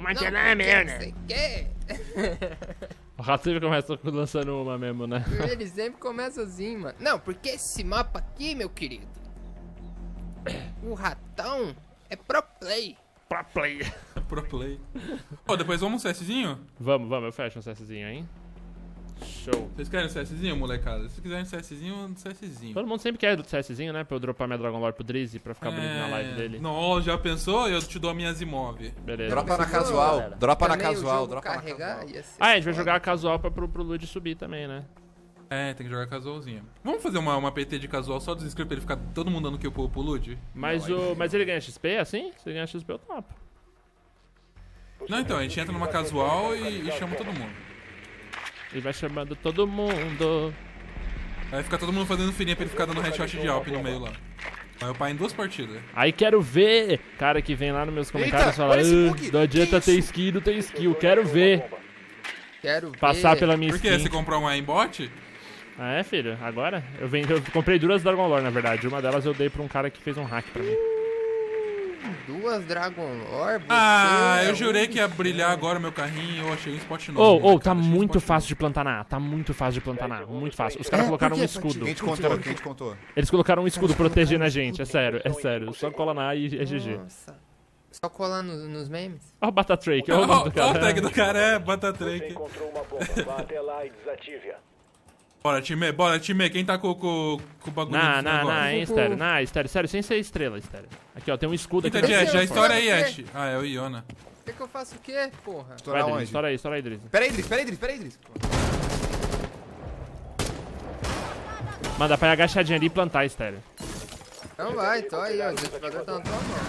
martelar meu, né? Você quer? O rato sempre começa lançando uma mesmo, né? Ele sempre começa assim, mano. Não, porque esse mapa aqui, meu querido, o ratão é pro play. Pra play. Pro play. Ó, depois vamos um CSzinho? Vamos, eu fecho um CSzinho, hein? Show. Vocês querem um CSzinho, molecada? Se quiserem um CSzinho, um CSzinho. Todo mundo sempre quer do CSzinho, né? Pra eu dropar minha Dragon Lore pro Drizzy pra ficar bonito na live dele. Não, já pensou? Eu te dou a minha Zimov. Beleza. Dropa na casual, dropa na Também o casual, jogo dropa na carregar casual. ia ser Ah, a gente vai foda. jogar casual pro Lud subir também, né? É, tem que jogar casualzinho. Vamos fazer uma PT de casual só dos inscritos pra ele ficar todo mundo dando kill pro Lud? Mas, mas ele ganha XP assim? Se ele ganha XP, eu topo. Não, então, a gente entra numa casual e chama todo mundo. Ele vai chamando todo mundo. Aí fica todo mundo fazendo fininha pra ele ficar dando headshot de Alp no meio lá. Aí eu pai em 2 partidas. Aí quero ver cara que vem lá nos meus comentários e fala: olha esse bug. não adianta Que ter isso? skill, não tem skill. Quero ver Quero passar ver. pela minha Por quê? skin. Você comprou um aimbot? Ah, é, filho? Agora? Eu comprei 2 Dragon Lore, na verdade. Uma delas eu dei pra um cara que fez um hack pra mim. 2 Dragon Lore, Ah, você eu é jurei um- que ia brilhar agora meu carrinho e eu achei um spot novo. Ô, né, tá cara? Achei um muito spot fácil de plantar na A. Tá muito fácil de plantar na A. Muito fácil. Os caras colocaram um escudo. Quem te contou? Quem te contou? Eles colocaram um escudo protegendo a gente. É sério, é sério. Só cola na A e é GG. Nossa. Só colar nos memes? Ó o Batatrake, ó novo. o nome do Ó, o cara. tag do cara é Batatrake. Encontrou uma bomba. Vá até lá e desative-a. Bora, time. Quem tá com o bagulho desse negócio? Hein, Estéreo, sério, sem ser estrela, Estéreo. Aqui, ó, tem um escudo aqui. Quem tá de Esse Ash? é A o história aí, Fora Ash. Ah, é o Iona. Que eu faço o quê, porra? Vai, Estourar Drizzy, onde? estoura aí, Drizzy. Pera aí, Idris. Manda pra ir agachadinha ali e plantar, Estéreo. Então vai, tô aí, ó. O desativador tá na tua mão.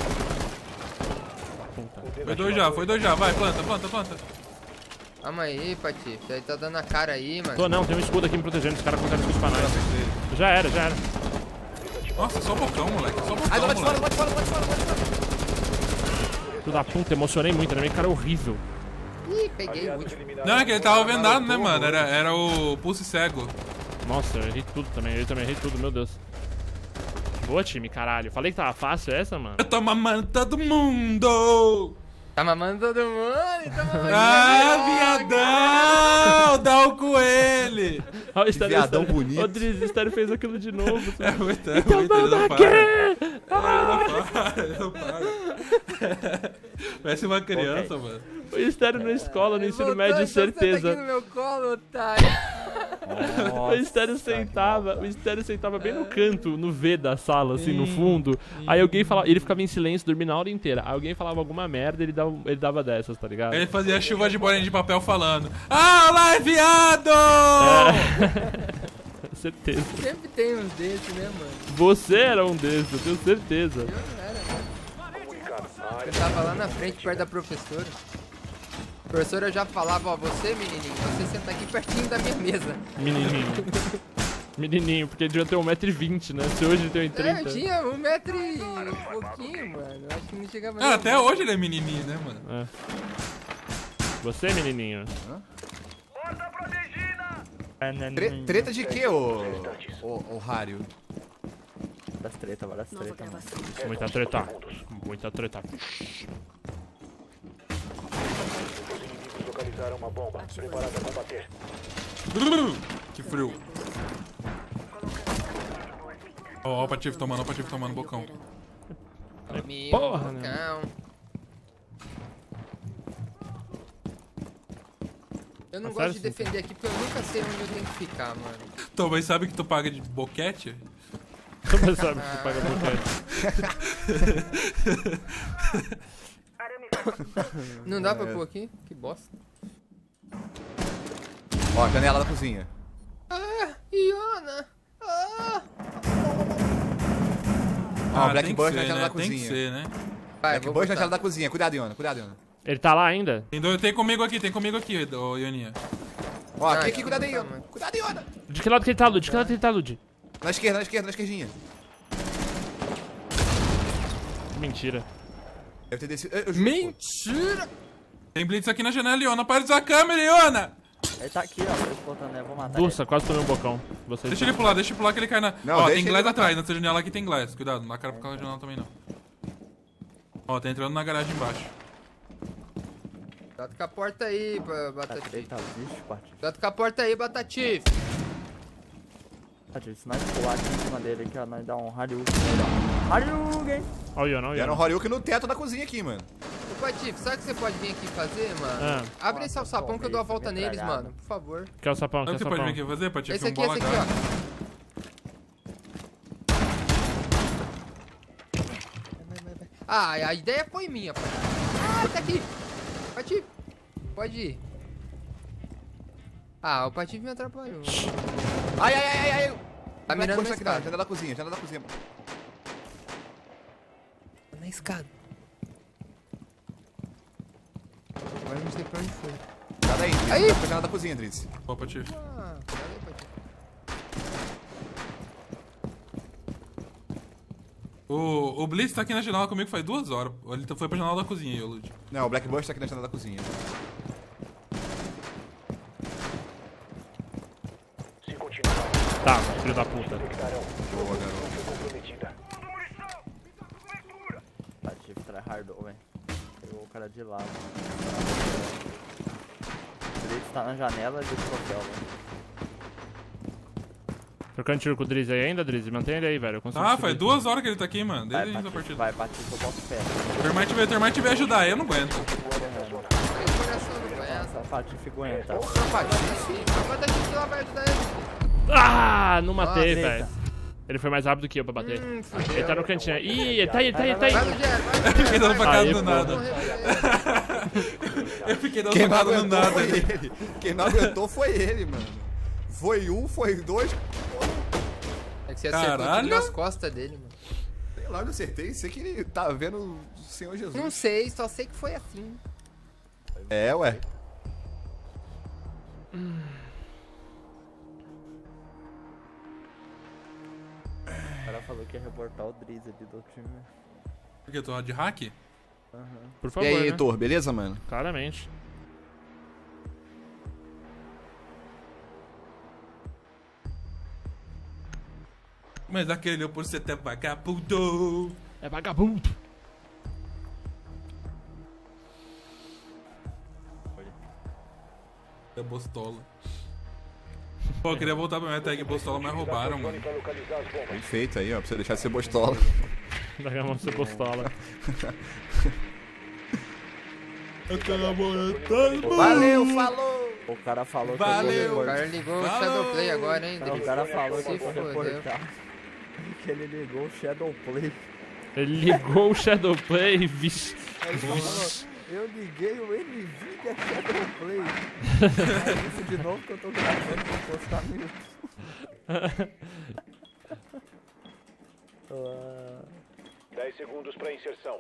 Puta. Foi dois já. Vai, planta. Calma aí, Patife. Aí tá dando a cara aí, mano. Tô não, tem um escudo aqui me protegendo. Os caras colocaram escudo pra nós. Já era. Nossa, só bocão, moleque. Só bocão, Ai, do lado de fora, moleque. do lado de fora. Filho da puta, emocionei muito, né? Meu cara é horrível. Ih, peguei o último. Não, é que ele tava vendado, né, mano? Era o pulse cego. Nossa, eu errei tudo também. Eu também errei tudo, meu Deus. Boa, time, caralho. Falei que tava fácil essa, mano. Eu tô mamando todo mundo! Tá mamando todo mundo, tá mamando. Ah, viadão! Dá o coelho! Ó, o Estéreo, viadão bonito. O Drizzy, o Estéreo fez aquilo de novo. É muito, Então ele não manda para. aqui! Ele não para. Parece uma criança, mano. O Estéreo na escola, no ensino Voltou, médio, então Senta aqui no certeza. meu colo, otário. O Estéreo sentava bem no canto, no V da sala, assim, no fundo. Aí alguém falava, ele ficava em silêncio, dormindo a hora inteira. Aí alguém falava alguma merda, ele dava dessas, tá ligado? Ele fazia chuva de bolinha de papel falando: Ah, lá é viado! Certeza. Sempre tem uns desses, né, mano? Você era um desses, eu tenho certeza. Eu não era, mano. Eu tava lá na frente, perto da professora. A professora já falava, ó, você, menininho, você senta aqui pertinho da minha mesa. Menininho, porque ele devia ter 1,20 m, né? Se hoje ele tem 1,30 É, eu m. tinha 1 metro e pouquinho, mano. Acho que não chegava Ah, até hoje ele é menininho, né, mano? É. Você, menininho? Treta de quê, ô Rário? Das treta, várias treta, mano. Muita treta. Muita treta. Os inimigos localizaram uma bomba. Preparada a combater. Que frio. Ó, o Patife tomando bocão. Meu Porra, né? bocão. Eu não Tá gosto sério, de defender aqui porque eu nunca sei onde eu tenho que ficar, mano. Então, mas sabe que tu paga de boquete? Como sabe que tu paga boquete? Não dá pra pôr aqui? Que bosta. Ó, janela da cozinha. Ah, Iona! Ah! Ó, Black tem que Bush na ser, janela né? da Tem que cozinha. ser, né? Vai, Black vou Bush na botar. janela da cozinha. Cuidado, Iona. Ele tá lá ainda? Tem comigo aqui, ô Ioninha. Ó, Ah, aqui, cuidado aí, tá, Iona. mano. Cuidado, Iona. De que lado que ele tá, Lud? De que lado que ele tá, Lud? Na esquerdinha. Mentira. Deve ter descido. Eu juro. Mentira! Tem blitz aqui na janela, Iona. Para de usar a câmera, Iona! Ele tá aqui, ó, transportando, né? Eu vou matar Nossa, quase tomei um bocão. Vocês... Deixa ele pular que ele cai na... Não, Ó, deixa tem ele glass matar. atrás, nessa janela aqui tem glass. Cuidado, não dá cara pra ficar na janela também não. Ó, tá entrando na garagem embaixo. Cuidado com a porta aí, Tá Batatif. treta, vixe, Patife. Cuidado com a porta aí, Batatif. Patife, se nós pular aqui em cima dele aqui, ó, nós dá um Hadouken. Hadouken! Olha, não, Deram um olha. Horyuken no teto da cozinha aqui, mano. Ô, Patife, sabe o que você pode vir aqui fazer, mano? Abre esse alçapão que eu dou a volta neles, mano. Por favor. Quer o sapão, Sabe quer o o que você pode sapão. vir aqui fazer, Patife? Esse Um aqui, bola ó. gato. Ah, a ideia foi minha, Patife. Ah, tá aqui. Patife, pode ir. Ah, o Patife me atrapalhou. Ai, ai, ai, ai, ai. Tá mirando na aqui, janela escada. da cozinha, janela da cozinha. Na escada. Agora não sei pra onde foi. Nada aí, Aí. tá pra janela da cozinha, Driz. Ó, Patife. Ah, cadê, Patife? O Blitz tá aqui na janela comigo faz 2 horas. Ele foi pra janela da cozinha aí, o Lud. Não, o Black Bush tá aqui na janela da cozinha. Se continuar, Tá, filho da puta. detectarão. Boa, garoto. Foi comprometida. Patife tryhardou, velho. Pegou o cara de lado. Ele tá na janela do troféu, velho. Trocando tiro com o Drizzy aí ainda, Drizzy? Mantém ele aí, velho. Eu consigo Ah, subir. faz 2 horas que ele tá aqui, mano. Desde o início da partida. Vai, Patife, eu boto fé. Termite veio ajudar, eu não aguento. Meu coração não conhece. Nossa, Patife aguenta. Não, Patife, o Batatif lá vai ajudar ele. Ah, não matei, Nossa, velho. Ele foi mais rápido que eu pra bater. Fudeu. Ele tá no cantinho. Ih, ele tá aí, ele tá aí, ele tá aí. Vai no Gero, vai no Eu fiquei dando Gero. facada Aí, do nada. Eu fiquei dando facada do nada. foi ele. Quem não aguentou foi ele, mano. Foi um, foi dois. É que você acertou Caralho. tudo nas costas dele, mano. Sei lá, eu acertei. Sei que ele tá vendo o Senhor Jesus. Não sei, só sei que foi assim. É, ué. O cara falou que ia reportar o Drizzy ali do time. Por que? Tu de hack? Por E favor, aí, né? Heitor, beleza, mano? Claramente. Mas aquele por ser até vagabundo. É vagabundo. É Bostola. Pô, eu queria voltar pra minha tag Bostola, mas roubaram, mano. Para localizar as bombas. Perfeito aí, ó, pra você deixar de ser bostola. Daqui a mão você postola. Eu tô namorando. Valeu, falou! O cara falou Valeu. que eu O vou cara reportar. ligou o Falou. Shadowplay agora, hein, O Drizzy? cara falou que Se eu vou fodeu. reportar. Que ele ligou o Shadowplay. Ele ligou o Shadowplay, vixe. Ele falou, eu liguei o NVIDIA Shadowplay. É isso de novo que eu tô gravando pra postar no YouTube. 10 segundos para inserção.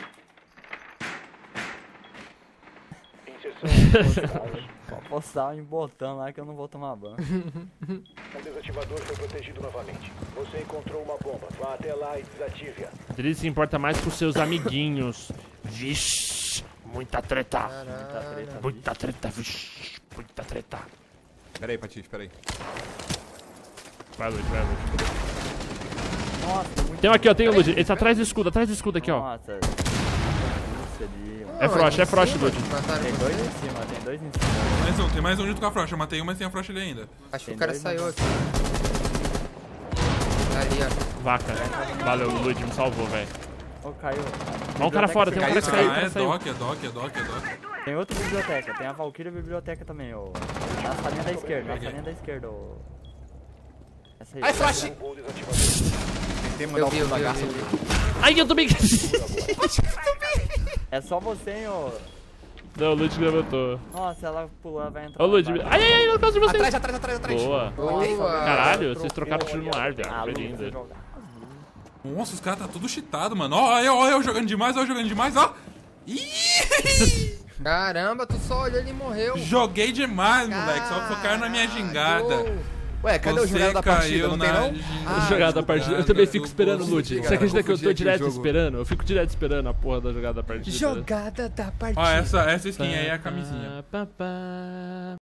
Inserção. Pode postar em botão lá que eu não vou tomar banho. O desativador foi protegido novamente. Você encontrou uma bomba. Vá até lá e desative-a. Drizzy se importa mais com seus amiguinhos. Vixe, muita treta. Muita treta. Muita treta, vixe, muita treta. Pera aí, Patife, pera aí. Vai, Lud, vai, Lud. Nossa, muito Tem um aqui, ó, tem o Lud. Ele tá atrás do escudo aqui, ó. Nossa. Isso ali, mano. É Frost, é Frost, Lud. Mataram Tem você? dois em cima, tem dois em cima. Tem mais um junto com a Frost. Eu matei um, mas tem a Frost ali ainda. Acho que Tem o cara dois, saiu mano. aqui. Ali, ó. Vaca. Valeu, o Lud me salvou, velho. Ô, caiu. Ó um cara fora, tem um cara que saiu, o Ah, cara é saiu. Doc, é Doc, é Doc, é Doc. Tem outra biblioteca, tem a Valkyria Biblioteca também, ô. Na salinha da esquerda, na salinha da esquerda, ô. Essa aí. Ai, Flash! O desativador. Tentei mandar o pulo da garça ali. Ai, eu tomei. É só você, hein, ô. Não, o Lud levantou. Nossa, ela pulou, ela vai entrar. Ô, Lud. lá. Ai, ai, ai, não posso de você. Atrás. Boa. Boa. Caralho, vocês trocaram tiro no ar, Ah, velho. Lu, Foi você lindo. joga. Nossa, os caras tá tudo cheatado, mano. Ó, eu jogando demais, ó. Ih! Caramba, tu só olhou ele e morreu. Joguei demais, moleque. Só focaram na minha gingada. Ué, cadê o Você jogado da partida? caiu Não tem, na não? gingada Jogada da partida. Eu também fico esperando o Lud. confundi, Você cara, acredita que eu tô confundi aqui o direto jogo. esperando? Eu fico direto esperando a porra da jogada da partida. Jogada da partida. Ó, essa skin aí é a camisinha. Pá, pá, pá.